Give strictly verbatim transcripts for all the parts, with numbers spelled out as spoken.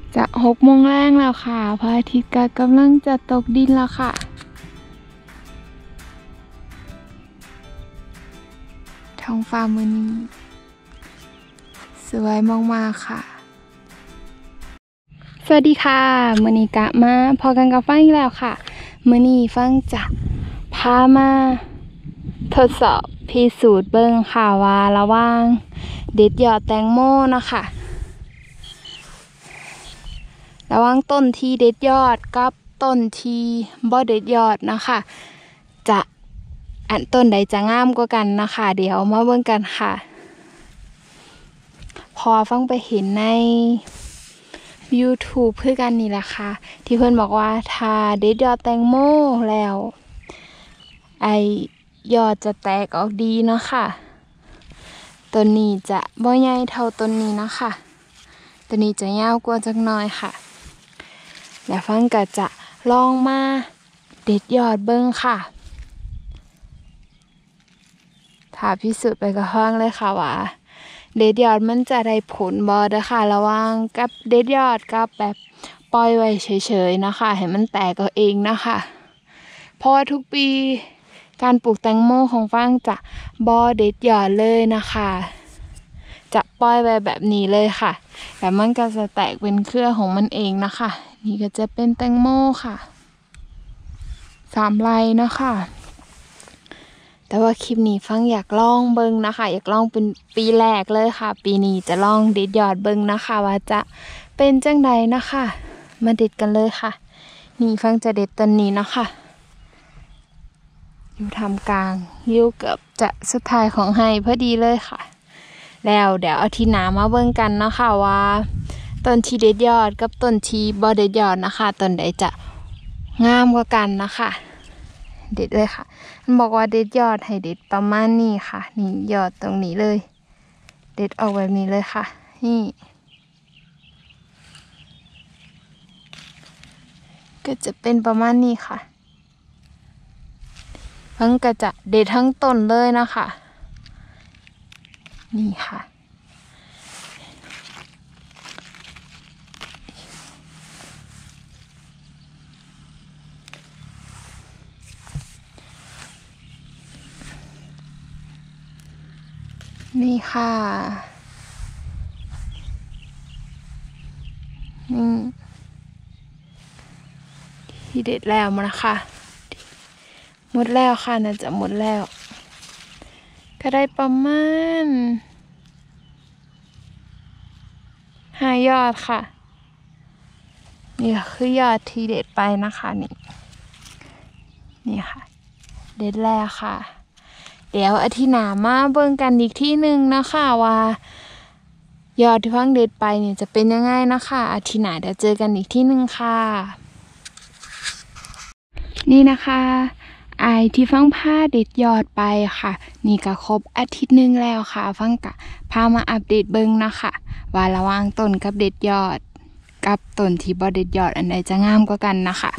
จะหกโมงแรงแล้วค่ะพระอาทิตย์กำลังจะตกดินแล้วค่ะท้องฟ้ามื้อนี้สวยมากๆค่ะสวัสดีค่ะมื้อนี้กะมาพอกันกับฟังอีกแล้วค่ะมื้อนี้ฟังจะพามาทดสอบพิสูจน์เบิ่งค่ะว่าระหว่างเด็ดยอดแตงโมนะคะระหว่างต้นที่เด็ดยอดกับต้นที่บ่เด็ดยอดนะคะจะอันต้นใดจะงามกว่ากันนะคะเดี๋ยวมาเบิ่งกันค่ะพอฟังไปเห็นใน YouTube เพื่อกันนี่แหละค่ะที่เพื่อนบอกว่าถ้าเด็ดยอดแตงโมแล้วไอยอดจะแตกออกดีเนาะค่ะต้นนี้จะบ่ใหญ่เท่าต้นนี้นะคะต้นนี้จะยาวกว่าจักหน่อยค่ะแล้วฟังก็จะลองมาเด็ดยอดเบิ่งค่ะถ้าพิสูจน์ไปกับฟังเลยค่ะว่าเด็ดยอดมันจะได้ผลบ่เด้อค่ะระหว่างกับเด็ดยอดกับแบบปล่อยไว้เฉยๆนะคะให้มันแตกเอาเองนะคะเพราะว่าทุกปีการปลูกแตงโมของฟังจะบ่เด็ดยอดเลยนะคะจะปล่อยไว้แบบนี้เลยค่ะแต่มันก็จะแตกเป็นเครือของมันเองนะคะนี่ก็จะเป็นแตงโมค่ะสามไร่นะคะแต่ว่าคลิปนี้ฟังอยากลองเบิ่งนะคะอยากลองเป็นปีแรกเลยค่ะปีนี้จะลองเด็ดยอดเบิ่งนะคะว่าจะเป็นจังใดนะคะมาเด็ดกันเลยค่ะนี่ฟังจะเด็ดต้นนี้นะคะอยู่ทำกลางอยู่เกือบจะสุดท้ายของไฮพอดีเลยค่ะแล้วเดี๋ยวเอาทีหนามาเบิ่งกันนะคะว่าต้นที่เด็ดยอดกับต้นที่บ่เด็ดยอดนะคะต้นใดจะงามกว่ากันนะคะเด็ดเลยค่ะมันบอกว่าเด็ดยอดให้เด็ดประมาณนี้ค่ะนี่ยอดตรงนี้เลยเด็ดออกแบบนี้เลยค่ะนี่ก็จะเป็นประมาณนี้ค่ะทั้งก็จะเด็ดทั้งต้นเลยนะคะนี่ค่ะนี่ค่ะนี่ที่เด็ดแล้วมานะคะหมดแล้วค่ะน่าจะหมดแล้วก็ได้ประมาณห้ายอดค่ะนี่คือยอดที่เด็ดไปนะคะนี่นี่ค่ะเด็ดแล้วค่ะเดี๋ยวอาทิตย์หน้ามาเบิ่งกันอีกที่หนึ่งนะคะว่ายอดที่ฟังเด็ดไปเนี่ยจะเป็นยังไงนะคะอาทิตย์หน้าเดี๋ยวเจอกันอีกที่หนึ่งค่ะนี่นะคะไอที่ฟังผ้าเด็ดยอดไปค่ะนี่ก็ครบอาทิตย์หนึ่งแล้วค่ะฟังกะพามาอัปเดตเบิ่งนะคะว่าระหว่างต้นกับเด็ดยอดกับต้นที่บ่เด็ดยอดอันใดจะงามกว่ากันนะคะ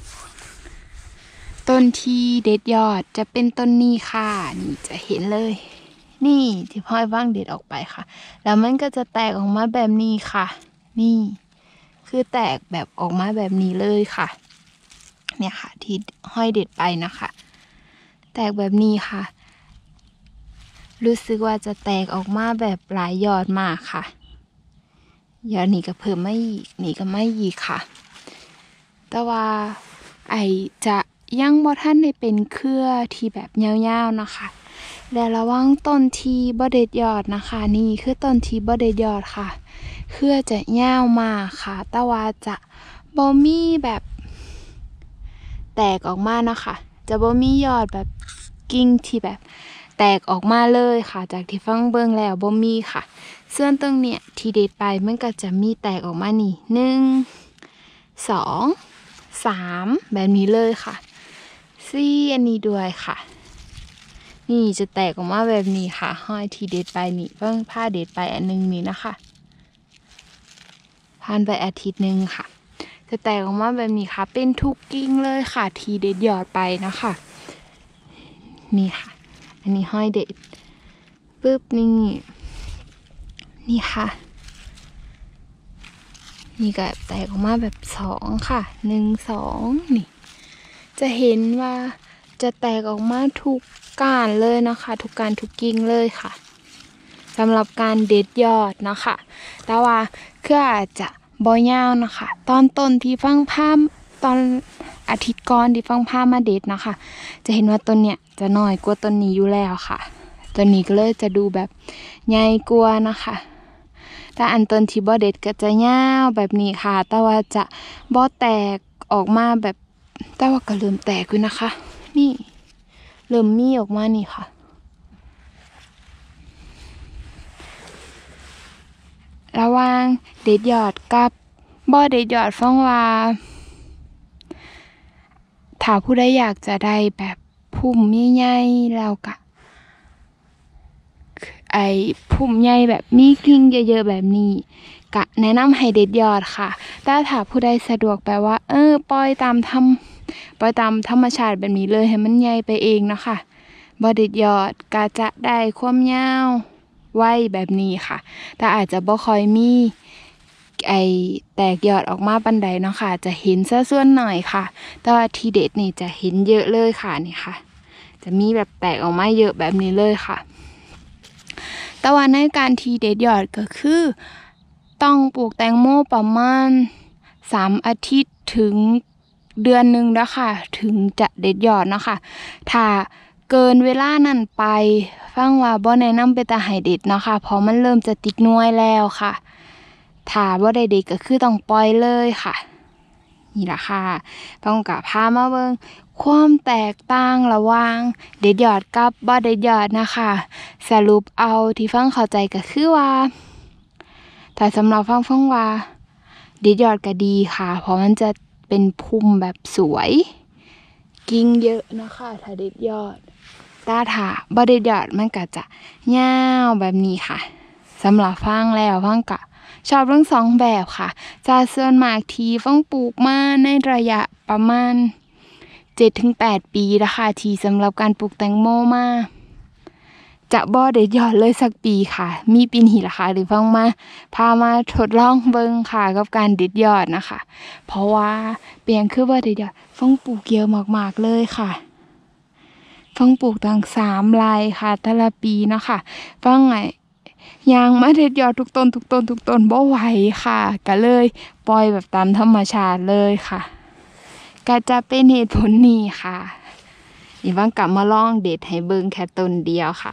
ต้นที่เด็ดยอดจะเป็นต้นนี้ค่ะนี่จะเห็นเลยนี่ที่พ่อยว่างเด็ดออกไปค่ะแล้วมันก็จะแตกออกมาแบบนี้ค่ะนี่คือแตกแบบออกมาแบบนี้เลยค่ะเนี่ยค่ะที่ห้อยเด็ดไปนะคะแตกแบบนี้ค่ะรู้สึกว่าจะแตกออกมาแบบหลายยอดมากค่ะยอดนี้ก็เพิ่มไม่อีกนี่ก็ไม่อีกค่ะแต่ว่าไอจะยังบ่ทันได้เป็นเครือที่แบบยาวๆนะคะและระวังต้นที่บ่เด็ดยอดนะคะนี่คือต้นที่บ่เด็ดยอดค่ะเครือจะยาวมากค่ะแต่ว่าจะบ่มีแบบแตกออกมานะคะจะบ่มียอดแบบกิ่งที่แบบแตกออกมาเลยค่ะจากที่ฟังเบิ่งแล้วบ่มีค่ะส่วนตรงเนี้ยที่เด็ดไปมันก็จะมีแตกออกมานี่หนึ่งสองสามแบบนี้เลยค่ะสี่อันนี้ด้วยค่ะนี่จะแตกออกมาแบบนี้ค่ะห้อยที่เด็ดไปนี่เพิ่งผ้าเด็ดไปอันนึงนี่นะคะผ่านไปอาทิตย์นึงค่ะจะแตกออกมาแบบนี้ค่ะเป็นทุกกิ่งเลยค่ะที่เด็ดยอดไปนะคะนี่ค่ะอันนี้ห้อยเด็ดปึ๊บนี่นี่ค่ะนี่ก็แตกออกมาแบบสองค่ะหนึ่งสองนี่จะเห็นว่าจะแตกออกมาทุกก้านเลยนะคะทุกก้านทุกกิ่งเลยค่ะสำหรับการเด็ดยอดนะคะแต่ว่าคืออาจจะบ่ยาวนะคะตอนต้นที่ฟังภาพตอนอาทิตย์ก่อนที่ฟังภาพมาเด็ดนะคะจะเห็นว่าต้นเนี้ยจะน้อยกว่าต้นนี้อยู่แล้วค่ะต้นนี้ก็เลยจะดูแบบใหญ่กว่านะคะแต่อันต้นที่บ่เด็ดก็จะยาวแบบนี้ค่ะแต่ว่าจะบ่แตกออกมาแบบแต่ว่าก็เริ่มแตกอยู่นะคะนี่เริ่มมีออกมานี่ค่ะระหว่างเด็ดยอดกับบ่เด็ดยอดฟังว่าถ้าผู้ใดอยากจะได้แบบพุ่มใหญ่ๆแล้วก็ไอ้พุ่มใหญ่แบบมีกิ่งเยอะๆแบบนี้ก็แนะนำให้เด็ดยอดค่ะแต่ถ้าผู้ใดสะดวกแบบว่าเออปล่อยตามธรรมปล่อยตามธรรมชาติแบบนี้เลยให้มันใหญ่ไปเองนะคะบ่เด็ดยอดก็จะได้ความยาวไว้แบบนี้ค่ะแต่อาจจะบ่ค่อยมีไอแตกยอดออกมาปันใดเนาะค่ะจะเห็นซะส่วนหน่อยค่ะแต่ว่าทีเด็ดนี่จะเห็นเยอะเลยค่ะนี่ค่ะจะมีแบบแตกออกมาเยอะแบบนี้เลยค่ะแต่ว่าในการทีเด็ดยอดก็คือต้องปลูกแตงโมประมาณสามอาทิตย์ถึงเดือนหนึ่งแล้วค่ะถึงจะเด็ดยอดเนาะค่ะถ้าเกินเวลานั้นไปฟังว่าบ่แนะนำไปแต่ให้เด็ดเนาะค่ะเพราะมันเริ่มจะติดหน่วยแล้วค่ะถ้าบ่ได้เด็ดก็คือต้องปล่อยเลยค่ะนี่ล่ะค่ะต้องกะพามาเบิ่งความแตกต่างระหว่างเด็ดยอดกับบ่เด็ดยอดนะคะสรุปเอาที่ฟังเข้าใจก็คือว่าถ้าสำหรับฟังฟังว่าเด็ดยอดก็ดีค่ะเพราะมันจะเป็นพุ่มแบบสวยกิ่งเยอะนะคะถ้าเด็ดยอดตาถาบ่เด็ดยอดมันก็จะยาวแบบนี้ค่ะสำหรับฟังแล้วฟังกะชอบทั้งสองแบบค่ะจะส่วนมากที่ฟังปลูกมาในระยะประมาณเจ็ดถึงแปดปีนะคะที่สำหรับการปลูกแตงโมมาจะบ่เด็ดยอดเลยสักปีค่ะมีปีนี้ล่ะค่ะหรือฟังมาพามาทดลองเบิ่งค่ะกับการเด็ดยอดนะคะเพราะว่าเปลี่ยนคือบ่เด็ดยอดฟังปลูกเยอะมากๆเลยค่ะฟังปลูกตั้งสามไร่ค่ะแต่ละปีเนาะค่ะฟังไงยางมาเด็ดยอดทุกต้นทุกต้นทุกต้นบ่ไหวค่ะก็เลยปล่อยแบบตามธรรมชาติเลยค่ะก็จะเป็นเหตุผลนี้ค่ะอีว่างกลับมาลองเด็ดให้เบิ่งแค่ต้นเดียวค่ะ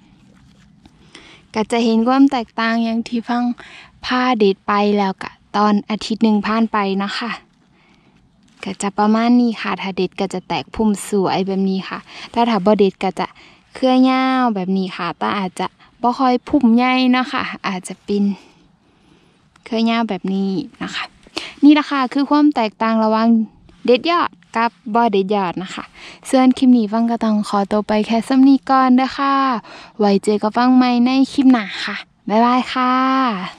ก็จะเห็นความแตกต่างอย่างที่ฟังผ้าเด็ดไปแล้วก็ตอนอาทิตย์หนึ่งผ่านไปนะคะก็จะประมาณนี้ค่ะถ้าเด็ดก็จะแตกพุ่มสวยแบบนี้ค่ะแต่ถ้าบ่เด็ดก็จะเครือยาวแบบนี้ค่ะแต่อาจจะบ่ค่อยพุ่มใหญ่นะคะอาจจะเป็นเครือยาวแบบนี้นะคะนี่ล่ะค่ะคือความแตกต่างระหว่างเด็ดยอดกับบ่เด็ดยอดนะคะส่วนคลิปนี้ฟังก็ต้องขอตัวไปแค่ซ้ำนี้ก่อนเด้อค่ะไว้เจอกับฟังใหม่ในคลิปหน้าค่ะบ๊ายบายค่ะ